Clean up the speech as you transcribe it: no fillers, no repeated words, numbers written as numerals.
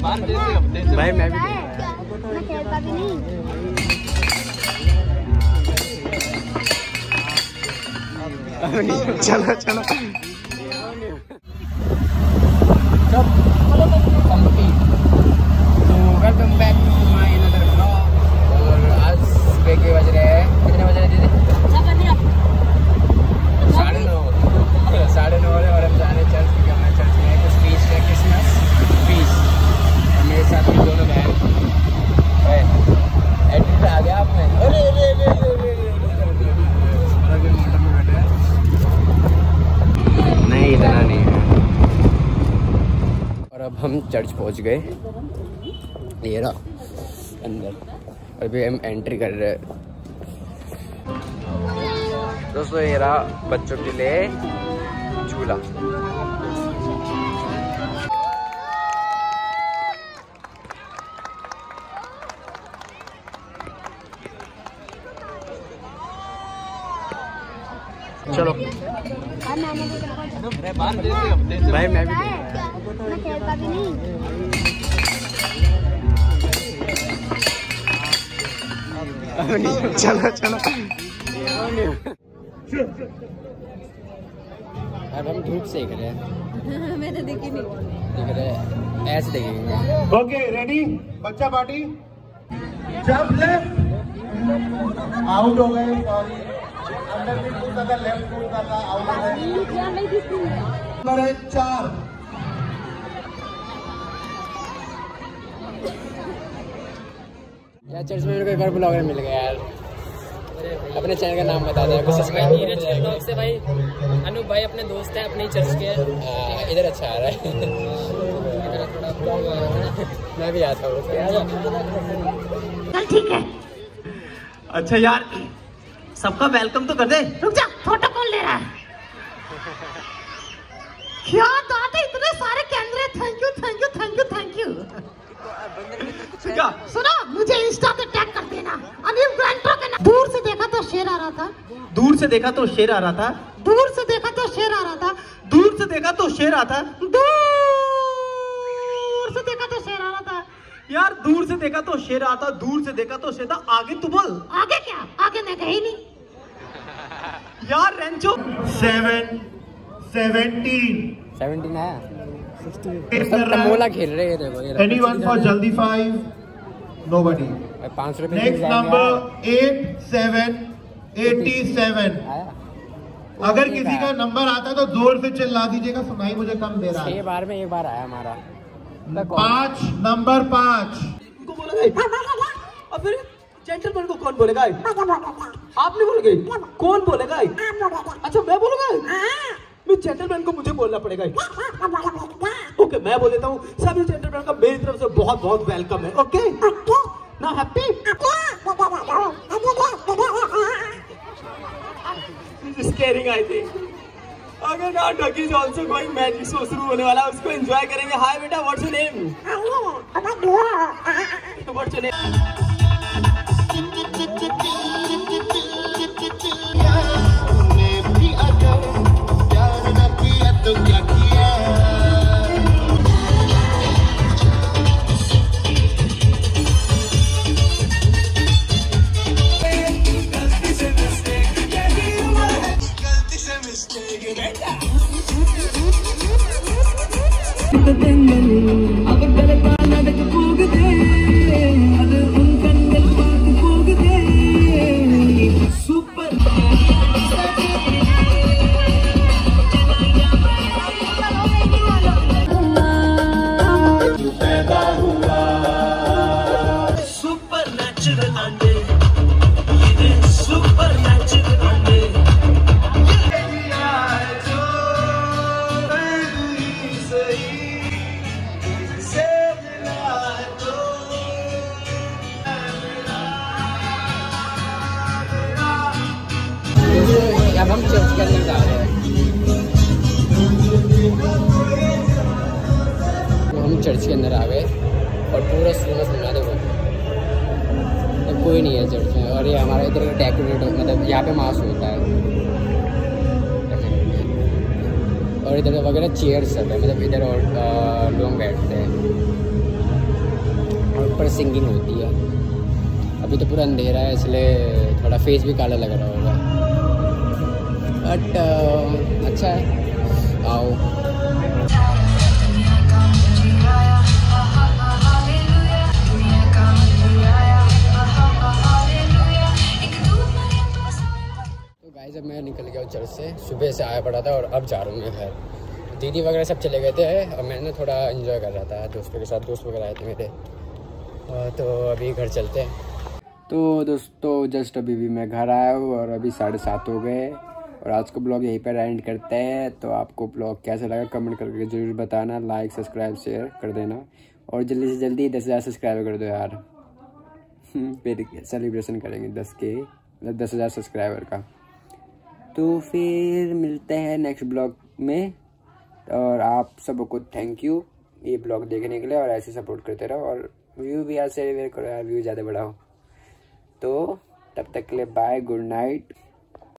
भाई मैं भी खेलता भी नहीं। चलो चलो तो welcome back to my another blog. और आज सुबह के बज रहे हैं, कितने बज रहे दीदी? 9:30 और हम जा रहे हैं चर्च, क्योंकि हमारे चर्च में कुछ फीस्ट है, क्रिसमस फीस्ट। और मेरे साथ में दोनों बहन एडिट आ गया आपने। अरे नहीं, इतना नहीं है। और अब हम चर्च पहुंच गए, ये रहा अंदर। अभी हम एंट्री कर रहे हैं दोस्तों। ये रहा बच्चों के लिए झूला। चलो भाई मैं भी खेलता भी नहीं। चलो चलो अब हम धूप सेक रहे हैं। मैंने देखी नहीं। देख रहे हैं, ऐसे देखेंगे। ओके रेडी बच्चा पार्टी। जंप लेफ्ट आउट हो गए, सॉरी अंदर भी कूद था, लेफ्ट कूद था, आउट हो गए। नंबर 4 यार चर्च में मेरे को एक बार ब्लॉगर मिल गया यार। अपने चैनल का नाम बता दे कुछ। ब्लॉग से भाई अनूप भाई अपने दोस्त है, अपने चर्च के। इधर अच्छा आ रहा है। मैं भी आता हूँ। ठीक है। अच्छा यार सबका वेलकम तो कर दे। रुक जा, फोटो कौन ले रहा है? क्या दादा, इतने सारे कैमरे। Thank you thank you thank you thank you. क्या सुनो, मुझे इंस्टा पे टैग कर देना। अनिल ग्रांटो के नाम। दूर से देखा तो शेर आ रहा था। दूर से देखा तो शेर आ रहा था। दूर से देखा तो शेर आ रहा था। दूर से देखा तो शेर आता। दूर से देखा तो शेर आ रहा था। यार दूर से देखा तो शेर आता, दूर से देखा तो शेर था। आगे तू बोल। आगे क्या? आगे मैं गई नहीं। यार रेंचो 17 है। 16 मोला खेल रहे थे वो। एनीवन फॉर जल्दी 5 नोबडी। 500 रुपए। नेक्स्ट नंबर 87 अगर किसी का नंबर आता है तो जोर से चिल्ला दीजिएगा, सुनाई मुझे कम दे रहा है। 6 बार में एक बार आया हमारा। 5 नंबर 5 और फिर जेंटलमैन को कौन बोलेगा? आप नहीं बोलोगे? कौन बोलेगा? अच्छा मैं बोलूंगा। मैं जेंटलमैन को मुझे बोलना पड़ेगा। ओके मैं बोल देता हूँ। सभी जेंटलमैन का मेरी तरफ से बहुत बहुत वेलकम है। ओके ना हैप्पी स्केरिंग आई थिंक। अगर ना doggy is also going magic show शुरू होने वाला है, उसको एंजॉय करेंगे। हाय बेटा, what's your name? What's your name? अब हम चर्च के अंदर जा रहे हैं। तो हम चर्च के अंदर आ गए और पूरा सुना देखो, तो कोई नहीं है चर्च में। और ये हमारा इधर डेकोरेट, मतलब यहाँ पे मास होता है। और इधर वगैरह चेयर्स सब है, मतलब इधर और लोग बैठते हैं। ऊपर सिंगिंग होती है। अभी तो पूरा अंधेरा है इसलिए थोड़ा फेस भी काला लग रहा होगा, बट अच्छा है। आओ। गाइस अब मैं निकल गया चर्च से, सुबह से आया पड़ा था और अब जा रहा हूँ मैं घर। दीदी वगैरह सब चले गए थे और मैंने थोड़ा एंजॉय कर रहा था दोस्तों के साथ, दोस्त वगैरह आए थे मेरे। तो अभी घर चलते हैं। तो दोस्तों जस्ट अभी भी मैं घर आया हूँ और अभी 7:30 हो गए और आज का ब्लॉग यहीं पर एंड करते हैं। तो आपको ब्लॉग कैसा लगा कमेंट करके ज़रूर बताना, लाइक सब्सक्राइब शेयर कर देना और जल्दी से जल्दी 10,000 सब्सक्राइबर कर दो यार। फिर सेलिब्रेशन करेंगे 10,000 सब्सक्राइबर का। तो फिर मिलते हैं नेक्स्ट ब्लॉग में और आप सबको थैंक यू ये ब्लॉग देखने के लिए और ऐसे सपोर्ट करते रहो और व्यू भी यार शेयर करो यार, व्यू ज़्यादा बढ़ाओ। तो तब तक के लिए बाय, गुड नाइट।